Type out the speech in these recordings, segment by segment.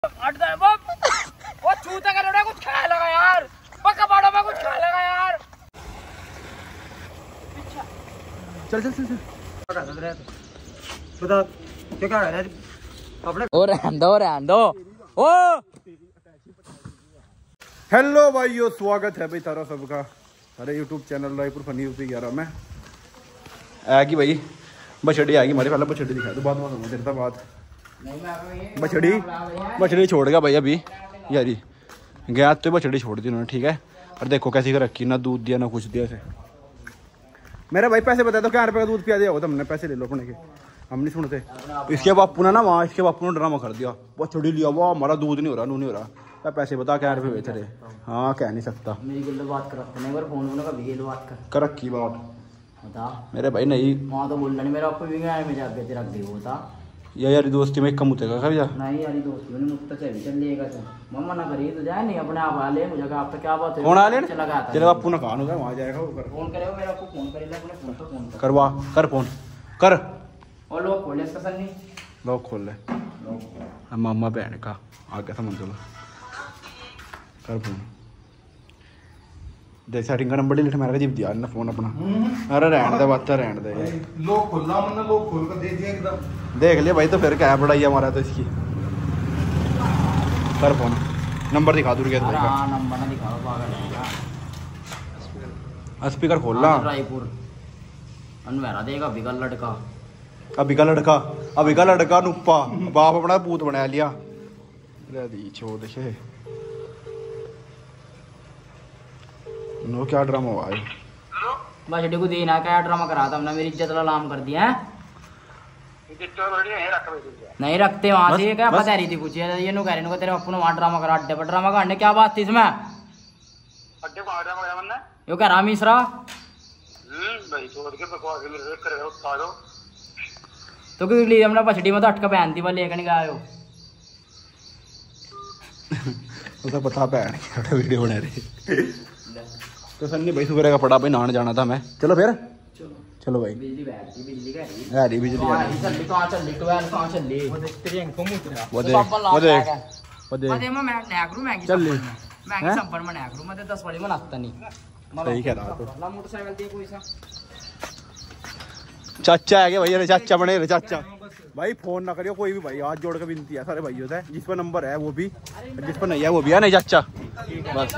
वो चूते का लोड़ा कुछ खाया लगा यार, पक्का बाड़ों में कुछ खाया लगा यार। चल चल चल चल बता क्या कह रहा है अपने। और रहन दो ओ। हेलो भाइयों, स्वागत है भाई तारा सबका हमारे YouTube channel Raipur funny UP 11 में। आएगी भाई बछड़ी आएगी हमारे, पहले बछड़ी दिखा दो, बाद में देर तक बाद बछड़ी छोड़ गया भाई अभी यारी गया तो बछड़ी छोड़ दी उन्होंने, ठीक है। और देखो कैसी कर रखी, ना दूध दिया ना कुछ दिया से। मेरे भाई पैसे बता दो क्या रुपये का दूध पिया दिया होगा तुमने, पैसे ले लो अपने के, हम नहीं सुनते। इसके बापू ने ना वहाँ इसके बापू ने ड्रामा कर दिया, बछड़ी लिया वो हमारा दूध नहीं हो रहा, नू नहीं हो रहा, पैसे बता क्या रुपये बेच रहे। हाँ कह नहीं सकता, मेरी बात कर फोन कर रखी बात बता मेरे भाई। नहीं वहाँ तो बोलना नहीं, मेरा आपको भी गया में जाके तेरा दे वो था यारी दोस्ती में एक कम उतेगा कभी जा नहीं यारी दोस्ती में मुक्त चल लेगा सर मम्मा ना करिए तो जाए नहीं अपने आप आ ले मुझे आप क्या बात है। कौन आ ले चला गया तेरे बापू ने कहा होगा वहाँ जाएगा वो कर फोन करेगा मेरा आपको फोन करेगा अपने फोन पर फोन करवा कर फोन कर और लोग खोले इसका सर नहीं लोग खोल ले मामा बहन का आगे समझ लो कर फोन देख सेटिंग का नंबर लिख मेरा जीप दिया ना फोन अपना। अरे रहने दे बात रहने दे लोग खोलना मतलब लोग खोल कर दे दिया एकदम देख लिया भाई, तो फिर क्या बढ़ाई हमारा तो इसकी। कर फोन नंबर दिखा दूर नंबर ना दिखाओ पागल है। स्पीकर खोलना रायपुर अनवेरा देगा बिगल लड़का अभी का लड़का नुप्पा बाप अपना पूत बना लिया छोड़ देखे नो क्या ड्रामा हुआ है। बछड़ी को देना क्या ड्रामा करा था हमने, मेरी इज्जत लाम कर दिया है। नहीं रखते वहां से क्या बता रही थी कुछ ये नो कह रहे तेरे बापू ने वहां ड्रामा करा अड्डे पर ड्रामा करने क्या बात थी इसमें। अड्डे पर ड्रामा करा वरना यो कह रहा मिश्रा भाई छोड़ के बकवास में रेट करेगा उठा दो तो क्यों लिए हमने बछड़ी में तो अटका पहन थी लेकर नहीं गए हो उसे पता पहन के वीडियो बना रहे तो सन्नी भाई सुबह का पड़ा भाई नहाने जाना था मैं। चलो फिर चलो भाई बिजली बिजली का है बिजली चल कहां चल ली ट्वेल्व कहां चल ली वो देख तेरी आंखों में उतरा वो देख मैं नैगरू मैगी चल ली मैगी संपर में नैगरू मैं 10 वाली में नाचता नहीं सही कह रहा तो ला मोटरसाइकिल दे कोई सा चाचा है क्या भैया, चाचा बने रे चाचा भाई। फोन ना करियो कोई भी भाई, हाथ जोड़ के विनती है सारे भाइयों से, जिस पर नंबर है वो भी, जिस पर नहीं है वो भी है नहीं चाचा बस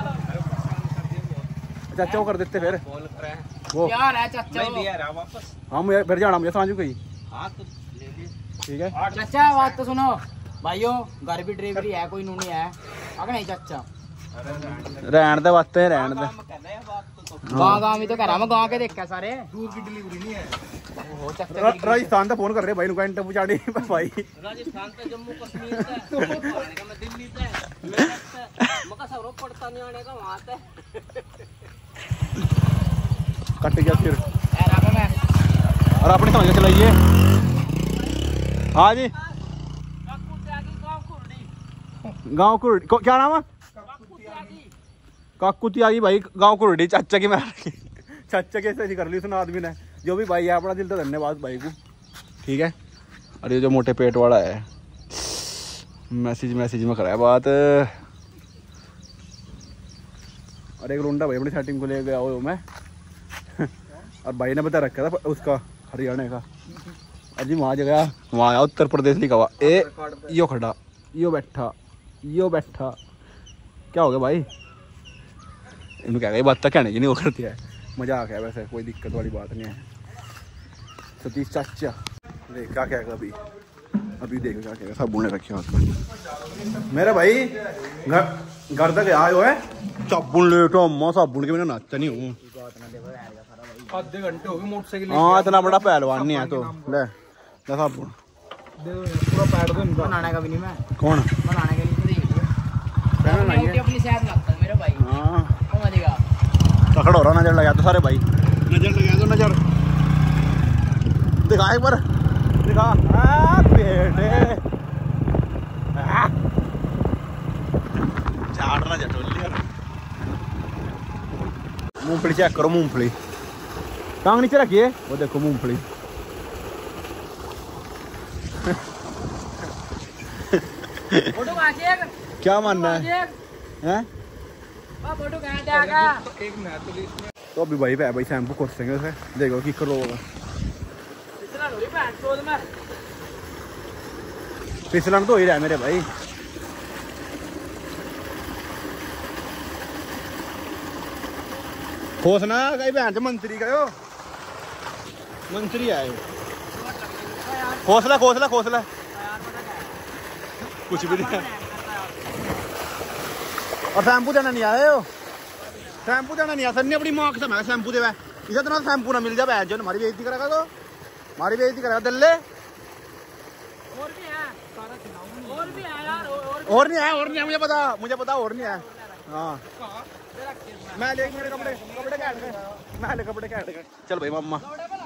चाचा को कर देते फिर वो यार है चाचा वापस। हाँ मुझे फिर जाना मुझे सांझू कहीं ठीक है चाचा बात तो सुनो भाइयों, घर भी ड्राइवरी है कोई नूनी है अगर नहीं चाचा रहन दे बातें रहन दे गाँव में तो कह रहा मैं गाँव के देखा सारे दूर की डिलीवरी नहीं है। राजस्थान का फोन कर रहे भाई नुका इंटर पूछाड़ी भाई राजस्थान से जम्मू कश्मीर से मैं दिल्ली से मका सब पड़ता नहीं आने का वहां से कट गया फिर और अपनी समझ चलाइए। हाँ जी गाँव कुरडी क्या नाम है काकू त्यागी भाई गाँव कुरडी चाचा की मैं चाचा कैसे ऐसी कर ली उसने आदमी ने, जो भी भाई है अपना दिल तो धन्यवाद भाई को, ठीक है। और ये जो मोटे पेट वाला है मैसेज में कराया बात। और एक रुंडा भाई अपनी सेटिंग को ले गया वो मैं और भाई ने बता रखा था उसका हरियाणा का, अजी वहाँ जगह वहाँ आया उत्तर प्रदेश लिखा हुआ ए यो खड़ा यो बैठा क्या हो गया भाई, इन्होंने क्या बात तक कहने की नहीं वो करती है, मजाक है वैसे कोई दिक्कत वाली बात नहीं है। सतीश चाचा देख क्या कहेगा अभी देखो क्या कहेगा, साबुन ने रखे हाथ मेरे भाई घर तक आयो है साबुन लेट अम्मा साबुन के बिना नाचता नहीं हूँ। आधे घंटे हो गए मोटरसाइकिल। हाँ इतना बड़ा पहलवान नहीं है तो ले साबुन पूरा पैर दो इनका बनाने का भी नहीं मैं कौन बनाने के लिए देख अपनी सेहत लगता है मेरे भाई। हाँ देगा तकड़ हो रहा, नजर लगा तो सारे भाई नजर लगा दो नजर दिखा एक बार दिखा बेटे झाड़ ना जटोली मूंगफली चेक करो, मूंगफली टांग नीचे रखिए वो देखो मूंगफली फोटो खींचे क्या मानना है हैं? फोटो खींच आगा एक मिनट तो अभी भाई भाई शैम्पू खोसेंगे उसे, देखो कि करो होगा इतना थोड़ी पैंट चोद में फिसलन तो हो ही रहा है मेरे भाई। खोसना कहीं बहन से मंत्री गयो, मंत्री आए। खोसला खोसला खोसला कुछ भी नहीं। और शैम्पू देना नहीं आए हो, शैम्पू देना नहीं आया सर ने अपनी माँ के समय शैम्पू दे इसे तरह शैम्पू ना मिल जाए बहन जो हमारी बेइज्जती करेगा, तो हमारी बेइज्जती करेगा दिल्ले। और नहीं है मुझे पता और नहीं है। हाँ मैं ले मेरे कपड़े काट गए, मैं ले कपड़े काट गए। चल भाई मम्मा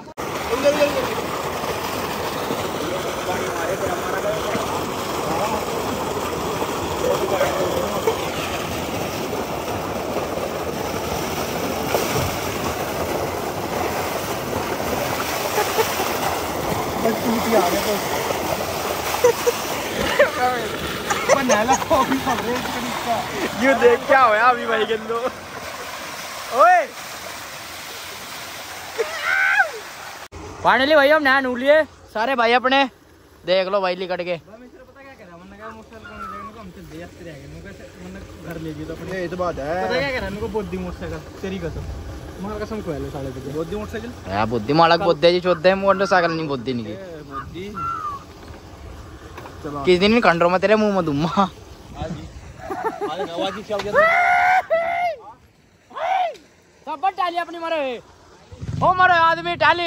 ये देख क्या होया अभी भाई गेंदो ओए फाइनली भाई हम नहा नू लिए सारे भाई अपने, देख लो भाई लिकट के। घर ले गई तो अपने ये तो बात है। पता क्या कह रहा है मेरे को बुद्धि मोटरसाइकिल तेरी कसम मार कसम को ले साले पे बुद्धि मोटरसाइकिल या बुद्धि मालक बुद्धि जी चोदे मोटरसाइकिल नहीं बुद्धि नहीं की बुद्धि चलो किस दिन कंट्रोल में तेरे मुंह में दूंगा। आवाज ही चल गया सब टाली अपनी मारे ओ मारो आदमी टाली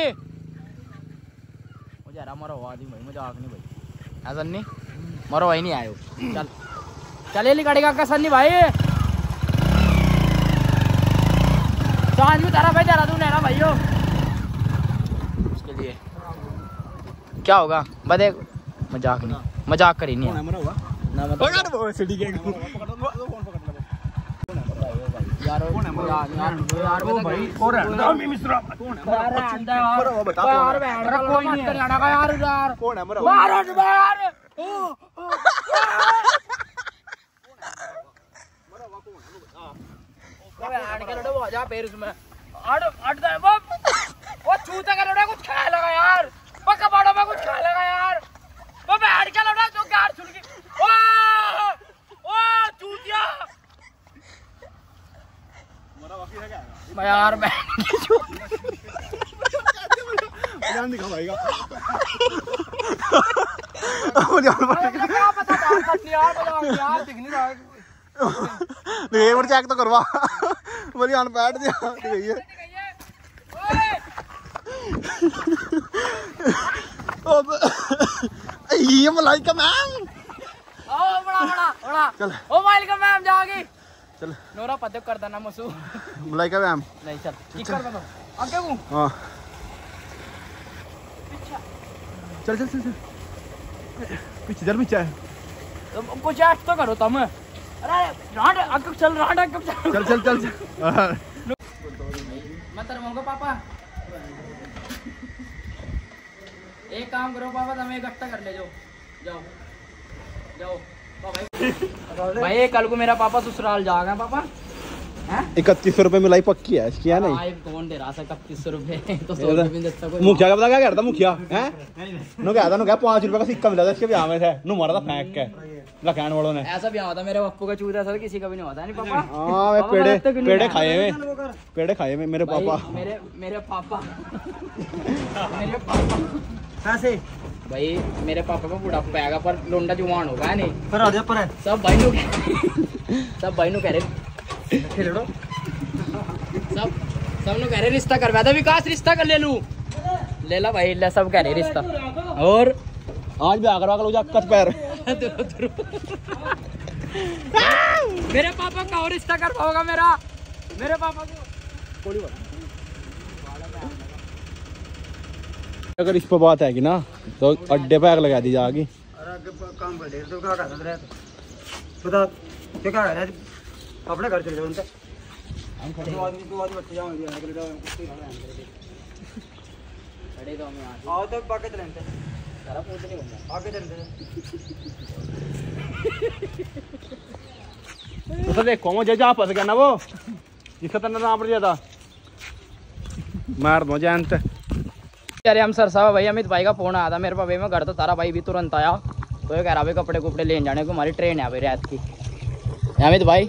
मुझे यार मारो आदमी भाई मजाक नहीं भाई ऐसा नहीं मारो भाई नहीं आयो चल चले ली गाड़ी का सन्नी भाई चांद भी तारा भाई जा रहा तू ना भाइयों उसके लिए क्या होगा बदे मजाक नहीं मजाक करी नहीं ना मतलब सिटी के यार यार वो भाई कौन है मिश्रा कौन है यार बता यार कोई नहीं है यार कौन है मारो यार आड़ के लड़ो जा पैर उसमें आड़ दे वो चूते का लड़ा कुछ खा लगा यार पक्का बाड़ो में कुछ खा लगा यार वो बैठ के लड़ा तो गाड़ छुड़ के ओ चूतिया मैं यार मैं ध्यान दिखा भाई का क्या पता यार दिख नहीं रहा ये और चेक तो करवा मेरी अनपैड दिया गई है ये मलाइका मैम ओ बड़ा चल ओ मलाइका मैम जाओगी चल नोरा पता कर देना मसू मलाइका मैम नहीं चल ठीक कर दो आगे को हां चल चल चल पीछे इधर पीछे तुम कुछ ऐड तो करो तुम अरे राड आगे चल चल मैं तेरे मंगो पापा एक काम करो पापा तुम इकट्ठा कर ले जाओ भाई कल को मेरा पापा ससुराल जाएगा पापा 3100 रुपए मिलाई पक्की है इसकी है नहीं कौन दे रहा था 3100 रुपए तो 100 रुपए भी देता कोई मुखिया का पता क्या करता मुखिया है नो क्या 5 रुपए का सिक्का मिला था इसके ब्याह में से नु मारा था फेंक के लखैन वालों ने ऐसा ब्याह होता मेरे पप्पू का चूता था किसी का भी नहीं होता नहीं पापा हां मैं पेड़े खाए में मेरे पापा मेरे पापा कैसे भाई मेरे पापा को बुढ़ापा आएगा पर लोंडा जुवान होगा नहीं पर आ जा पर सब भाई नु कह रहे खेलो सब नु कह रहे रिश्ता करवा दे विकास रिश्ता कर ले ला भाई ले सब कह रहे रिश्ता और आज भी आकर वाला कच पैर मेरे पापा का और रिश्ता कर पाओगा मेरे पापा को कोई बात अगर इस पर बात है कि ना तो अड्डे पे आग लगा दी जाएगी। काम कर तो क्या कर रहे बता क्या कर रहे अपने घर चले जाओ उनसे हम दो आदमी बच्चे जाओगे खड़े तो हम आओ तो बाकी चलते सारा पूछ नहीं बनता आगे चलते तो देखो मुझे जहाँ फंस गया ना वो जिसका तन्ना नाम पड़ जाता मार दो जयंत। अरे हम सर साहब भाई अमित भाई का फोन आया था मेरे पास भाई मैं घर तो तारा भाई भी तुरंत आया तो ये कह रहा भाई कपड़े कुपड़े लेने जाने को हमारी ट्रेन है भाई रात की। अमित भाई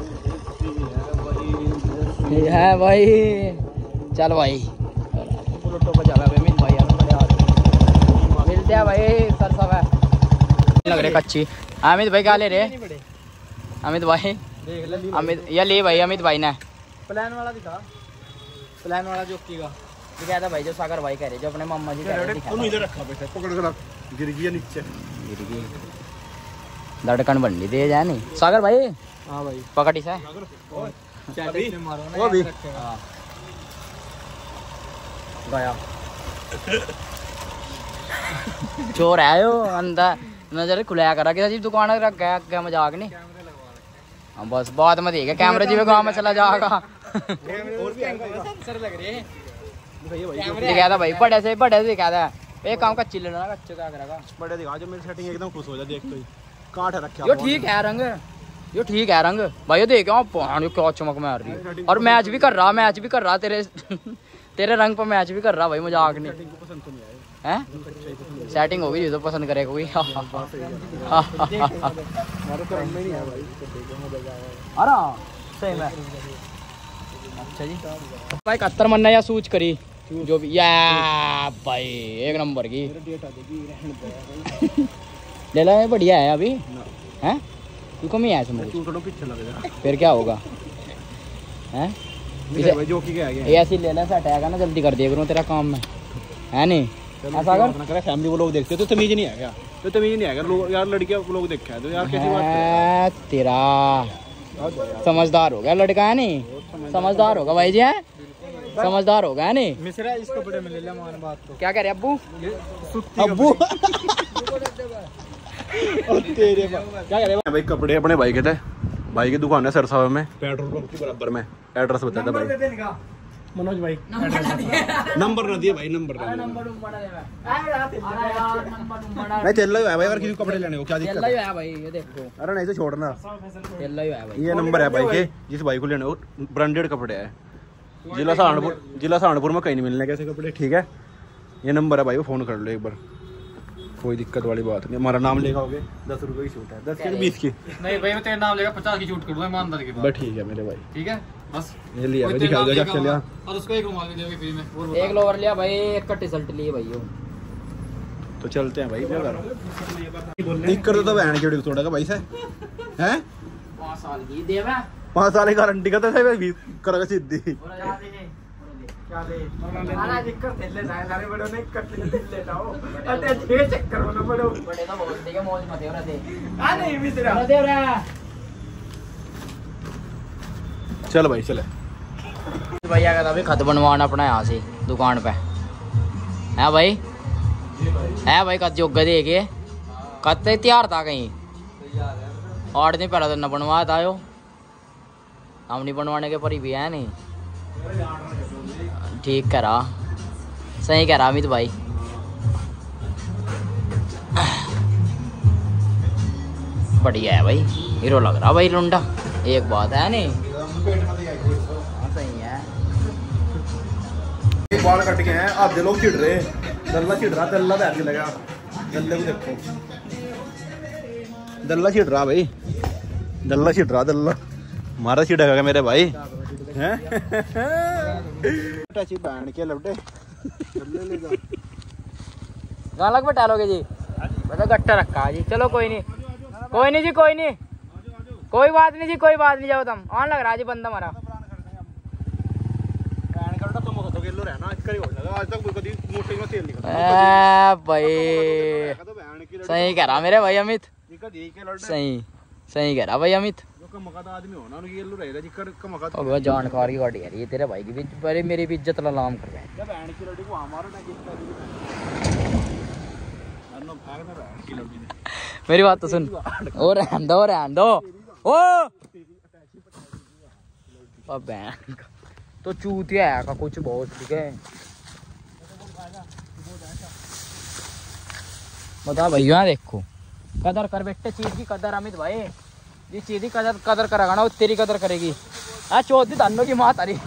है भाई चल भाई अमित भाई मिलते हैं भाई सर साहब है लग रहे कच्ची। अमित भाई क्या ले रहे अमित भाई अमित या ले भाई अमित भाई ने प्लान वाला दिखा, प्लान वाला जोकी का क्या था भाई जो सागर भाई कह रहे जो अपने मम्मा जी कह रहे इधर रखा पैसा पकड़ कर गिर गया नीचे गिर गई धड़कन बंडी दे जाए नहीं सागर भाई। हाँ भाई पकड़ी से वो भी गया चोर आयो अंदर नजर खुलाया करा कि दुकान रख गया क्या मजाक नहीं। हाँ बस बाद में देखे कैमरे जी गाँव में चला जाएगा। क्या था भाई बड़े से क्या था एक काम कच्ची लेना कच्चे क्या करेगा बड़े दिखा जो मेरी सेटिंग एकदम खुश हो जाए देख तो काट रखा यो ठीक है रंग यो ठीक है रंग भाई ये देख क्या चमक मार रही है और मैच भी कर रहा तेरे तेरे रंग पर मैच भी कर रहा भाई मजाक नहीं है सेटिंग होगी तो पसंद करे कोई। अरे सही में अच्छा जी भाई 71 मन्ना या सूच करी जो भी या भाई एक नंबर की ले ला बढ़िया है अभी हैं तू कमी है फिर क्या होगा हैं ऐसी ले ला सेट आएगा ना जल्दी कर दिया करूँ तेरा काम में है नहीं अगर फैमिली वो लोग देखते तो तमीज नहीं आएगा तो तमीज नहीं आएगा लोग यार लड़कियां लोग देखा है तो यार कैसी बात है तेरा समझदार हो गया लड़का है नहीं समझदार होगा भाई जी है समझदार होगा है नहीं मिश्रा इस कपड़े में ले ले मान बात तो क्या कह रहे अब्बू अब्बू तेरे क्या कह रहे भाई कपड़े अपने भाई के थे भाई की दुकान है सरसावा में पेट्रोल पंप के बराबर में एड्रेस बता था भाई मनोज भाई नंबर ना दिए भाई नंबर मैं चल रहा है भाई अगर किसी कपड़े लेने को क्या दिक्कत है भाई ये देखो अरे नहीं तो छोड़ना चल रहा है भाई ये नंबर है भाई के जिस भाई को लेने हो ब्रांडेड कपड़े है जिला सहारनपुर में कहीं नहीं मिलने कैसे कपड़े ठीक है ये नंबर है भाई वो फोन कर लो एक बार कोई दिक्कत वाली बात नहीं हमारा नाम लेगा होगे 10 रुपए की छूट है 10 की 20 की नहीं भाई मैं तेरा नाम लेगा 50 की छूट कर दूंगा ईमानदारी के बस ठीक है मेरे भाई ठीक है बस ये लिया भाई दिखा दो क्या चलिया और उसको एक रुमाल भी देंगे फ्री में एक लोअर लिया भाई एक का टी-शर्ट लिए भाई तो चलते हैं भाई क्या करो ठीक कर दो तो बहन की थोड़ा का भाई से हैं 5 साल की देवा 5 साल की गारंटी का तो सही 20 करोगे सीधी क्या ले सारा दिक्कत ले ले सारे बड़ों ने कट ले लेता हो अते छे चक्कर होना पड़ो बड़े तो बहुत देखे मौज मत हो रहा दे आ नहीं मित्रा दे रहा चल भाई चले भैया का अभी खत बनवाना अपना यहाँ से दुकान पे है भाई खत जोगा देखिए खत तैयार था कहीं 8 दिन पहले तो न बनवाया था यो हम नहीं बनवाने के परी भी है नहीं ठीक करा सही कह रहा अमित भाई बढ़िया है भाई हीरो लग रहा भाई लुंडा एक बात है नहीं सही है बाल कट के हैं आधे लोग चिढ़ रहे दल्ला चिढ़ रहा दल्ला बैठ लगा दल्ले को देखो दल्ला चिढ़ रहा भाई दल्ला चिढ़ रहा दल्ला मारा चिढ़ेगा मेरे भाई हैं टची बैंड के लपटे गाना लग बैठा लोगे जी बता गट्टा रखा जी चलो कोई नहीं जी कोई बात नहीं जाओ तुम ऑन लग रहा जी बंदा हमारा भाई सही कह रहा मेरे भाई अमित सही कह रहा भाई अमित जानकारी गाड़ी है ये तेरे भाई की भी पहले मेरी भी इज्जत लाम कर रहे हैं मेरी बात तो सुन और रहन दो ओ तो चूतिया है का कुछ बहुत ठीक है बता भैया देखो कदर कर बेटे, चीज की कदर अमित भाई, जिस चीज की कदर करेगा ना वो तेरी कदर करेगी। हाँ चौथी धनों की माँ तारी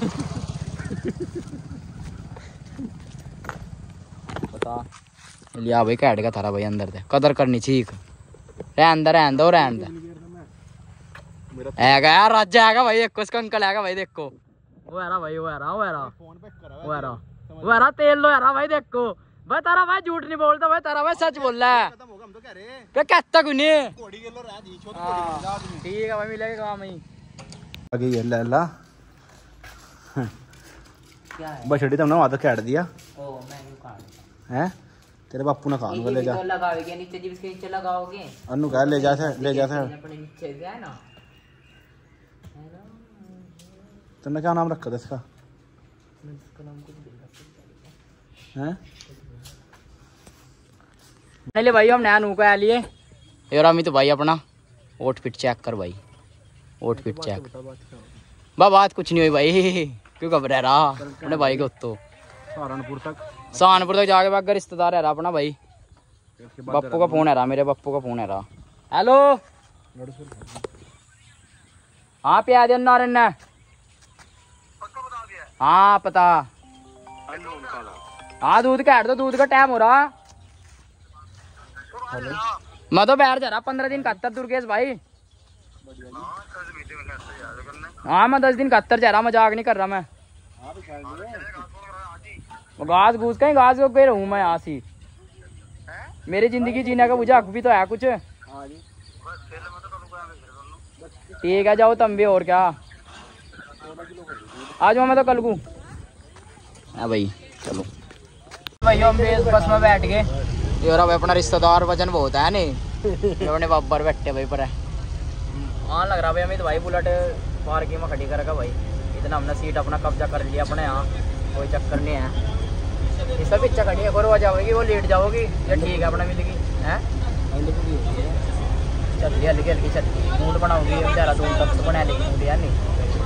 बता लिया भाई कैट का थारा भाई अंदर से कदर करनी चीख रहन दो है यार राजा है भाई, एक उसका अंकल है भाई, देखो वो है भाई, वो है तेल लो यार भाई, देखो भाई तारा भाई झूठ नहीं बोलता भाई, तारा भाई सच बोल रहा है, क्या कहता कोई नहीं। ठीक है भाई मिलेगा काम ही आगे ये ला बछड़ी तुमने वहां तक काट दिया हैं, तेरे बापू ने खा लूंगा, ले जा लगाओगे नीचे जी, इसके नीचे लगाओगे अनु कह ले जा अपने नीचे से है ना। तुमने क्या नाम रखा था इसका हैं? ले भाई हम नया नूका आ लिए यार, अमित तो भाई अपना आउटफिट चेक कर भाई, आउटफिट चेक बात कुछ नहीं हुई भाई, क्यों घबरा रहा अपने भाई को, तो सहारनपुर तक जाके बाग रिश्तेदार है रहा अपना भाई, बप्पू का फोन है रहा, मेरे बप्पू का फोन है रहा। हेलो हाँ प्या दे नारायण ने, हाँ पता, हाँ दूध काट दो, दूध का टाइम हो रहा, मैं तो बैठ जा रहा 15 दिन 71 दुर्गेश भाई, हाँ मैं 10 दिन 71 जा रहा, मजाक नहीं कर रहा मैं, घास घूस कहीं घास को गई रहूँ मैं यहाँ से, मेरी जिंदगी जीने का मुझे हक भी तो है कुछ। ठीक है जाओ तुम भी, और क्या आज मैं तो कल को। हाँ भाई चलो भाई हम भी बस में बैठ गए, और अब अपना रिश्तेदार वजन बहुत है नहीं, अपने बाबर बैठे भाई पर हाँ लग रहा भाई अमित भाई, बुलेट पार्किंग में खड़ी करेगा भाई, इतना हमने सीट अपना कब्जा कर लिया अपने यहाँ, कोई चक्कर नहीं है, इसका पीछे खड़ी है, वो जाओगी वो लेट जाओगी, ये ठीक है अपना मिलेगी है, चल लिया हल्की हल्की चल मूड बनाऊंगी बेचारा, दूर तक तो बना लेगी मूड यार नहीं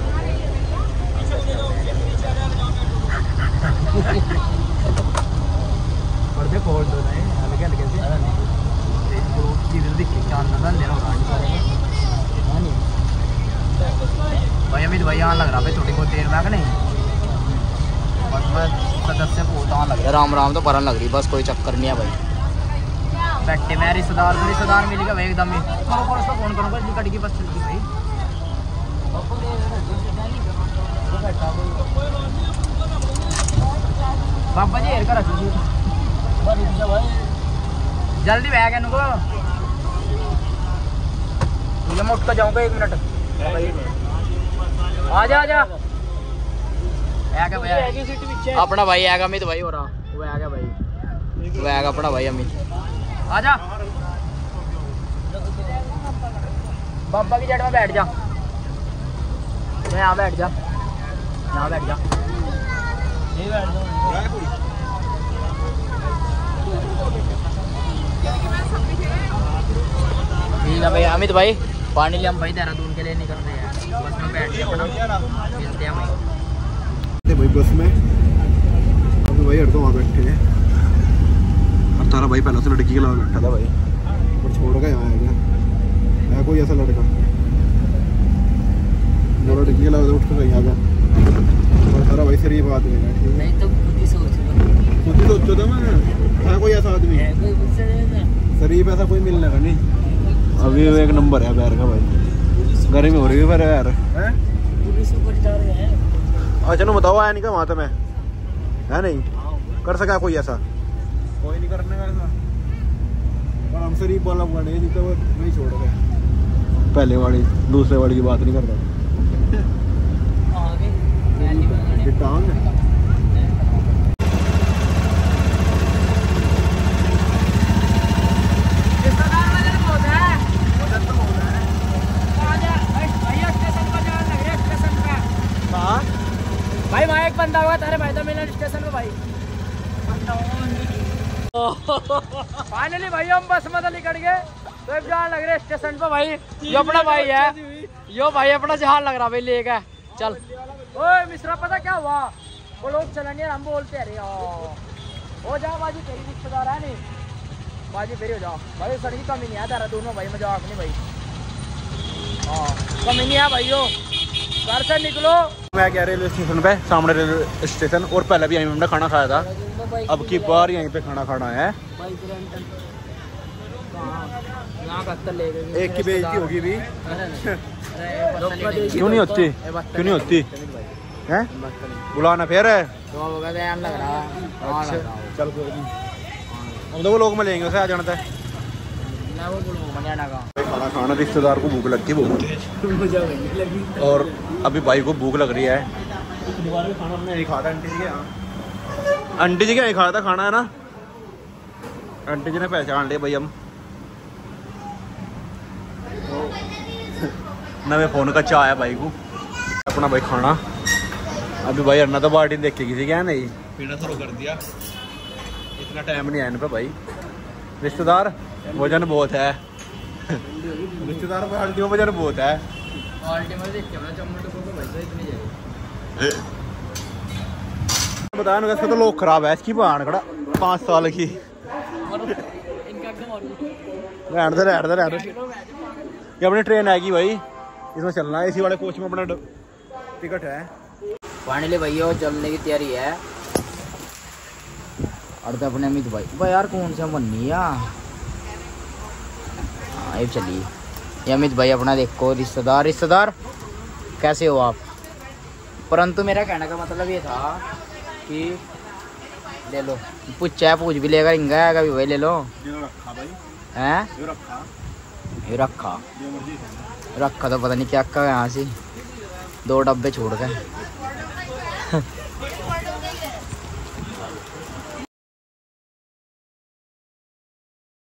खोल दो हल्के हल्के भाई अमित भाई यहाँ लग रहा भाई थोड़ी बहुत देर में नहीं, बस मैं सदस्य पहुँचा लग रहा, राम राम तो भरन लग रही, बस कोई चक्कर नहीं है भाई, बैठे मैं रिश्तेदार मिलेगा भाई एकदम ही, उसको फोन करूँगा निकट की बस चलती भाई, बाबा जी हेर कर जल्दी बैग है इनको, मैं उठ कर जाऊँगा 1 मिनट, आजा आजा भैया अपना भाई आएगा अमित भाई हो रहा, वो आएगा भाई, वो आएगा अपना भाई अमित, आजा बाबा की जड़ में बैठ जा, मैं यहाँ बैठ जा, यहाँ बैठ जा, ठीक है भाई अमित भाई पानी ले हम भाई देहरादून के लिए निकल रहे हैं, बस में बैठ के अपना मिलते हैं भाई बस में, अब भाई हर तो वहाँ बैठे हैं, और तारा भाई पहले से लड़की के अलावा बैठा था भाई, और छोड़ के यहाँ आएगा है कोई ऐसा लड़का, वो लड़की के अलावा उठ कर यहाँ आ गया, और तारा भाई शरीफ आदमी है, ठीक है तो खुद ही सोचो था मैं, है कोई ऐसा आदमी शरीफ ऐसा कोई मिलने का नहीं, अभी एक नंबर है बैर का भाई, गर्मी हो रही है फिर यार, अच्छा नो बताओ आया नहीं का वहाँ तो मैं है नहीं कर सका कोई ऐसा, कोई नहीं करने का ऐसा, और हम शरीफ वाला हुआ नहीं तो वो नहीं छोड़ गए, पहले वाली दूसरे वाली की बात नहीं करता, टांग भाई वहाँ एक बंदा हुआ तारे भाई तो मिलन स्टेशन पे भाई, फाइनली भाई हम बस में निकल गए, तो अब जहाँ लग रहे स्टेशन पे भाई, यो अपना भाई है, यो भाई अपना जहाँ लग रहा भाई ले गए, चल ओए मिश्रा पता क्या हुआ, वो लोग चलेंगे हम बोलते अरे ओ जा बाजी तेरी रिश्तेदार है नहीं, बाजी फिर हो जाओ भाई, सर की कमी नहीं है तेरा दोनों भाई, मजाक नहीं भाई। हाँ कमी नहीं है भाइयों, घर से निकलो। मैं क्या रेलवे स्टेशन पे, सामने रेलवे स्टेशन, और पहले भी यहीं हमने खाना खाया था, अब की बार यहीं पे खाना खाना है। एक की बेइज्जती होगी भी। क्यों नहीं होती, क्यों नहीं होती है? बुलाना फिर है। चल कोई नहीं, हम तो वो लोग मिलेंगे उसे आ जाना था। खाना खाना, रिश्तेदार को भूख लगती है बहुत, और अभी भाई को भूख लग रही है। दोबारा भी खाना हमने नहीं खाया था आंटी जी के यहाँ, आंटी जी के यहाँ खाया था खाना है ना, आंटी जी ने पहचान लिया भाई हम। नवे फोन का चाह है भाई को अपना भाई खाना। अभी भाई अन्ना तो पार्टी देख के किसी क्या नहीं पीना शुरू कर दिया, इतना टाइम नहीं आया इन पे भाई। रिश्तेदार वजन बहुत है, रिश्तेदार पार्टी में वजन बहुत है। बताया इसका तो लोग खराब है, इसकी भान खड़ा 5 साल की। रहने दे ये अपनी ट्रेन आएगी भाई, इसमें चलना है, इसी वाले कोच में अपना टिकट है। फाइनली भैया चलने की तैयारी है। और तो अपने अमित भाई यार कौन सा बननी ये चलिए, ये अमित भाई अपना देखो रिश्तेदार कैसे हो आप। परंतु मेरा कहने का मतलब ये था कि ले लो, पूछ भी लेगा, इंगा आएगा भी भाई, ले लो। हैं ये रखा तो पता नहीं क्या का यहाँ से 2 डब्बे छोड़ गए।